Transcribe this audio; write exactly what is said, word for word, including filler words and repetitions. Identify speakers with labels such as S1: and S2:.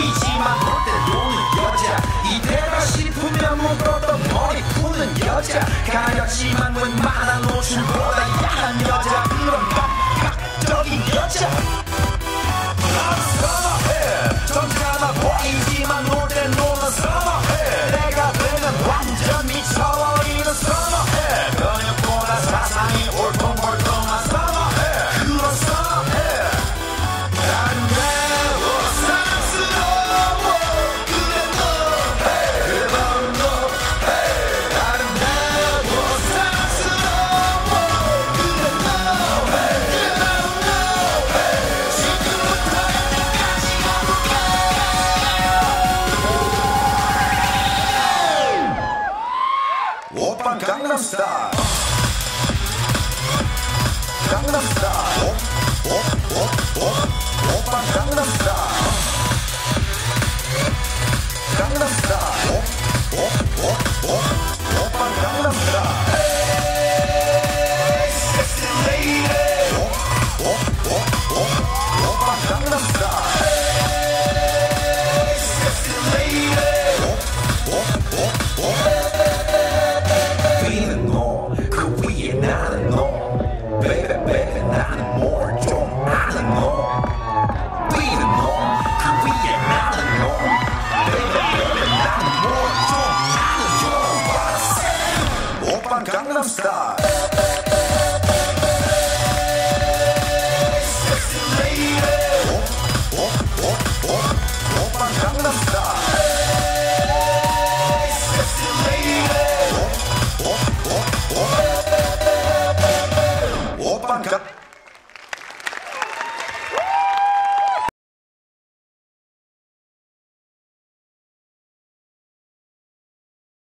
S1: 보이지만 볼 때 노는 여자 이때가 싶으면 묶었던 머리 푸는 여자 가렸지만 웬만한 노출보다 야한 여자 그런 빡빡적인 여자 난 선어해 점잖아 보이지만 놀 때 노는 선어해 내가 되면 완전 미쳐버리는 선어해 근육보다 사상이 올통골통한 선어해 그런 선어해 아름다워 사랑스러워 그래 너 그래 바로 너 아름다워 사랑스러워 그래 너 그래 바로 너 지금부터 여기까지 가볼게 오빤 강남스타일 강남스타일 오, 오, 오, 오, 오빤 강남스타일 강남스타일 오, 오, 오, 오, 오빤 강남스타일 에이 섹시 레이디 오, 오, 오, 오, 오빤 강남스타일 에이 섹시 레이디 오, 오, 오, 오 위는 너그 위에 나는 너 Baby, baby, 나는 뭘 좀 아는 너 위는 너그 위에 나는 너 Baby, baby, 나는 뭘 좀 아는 너 오빤 강남스타일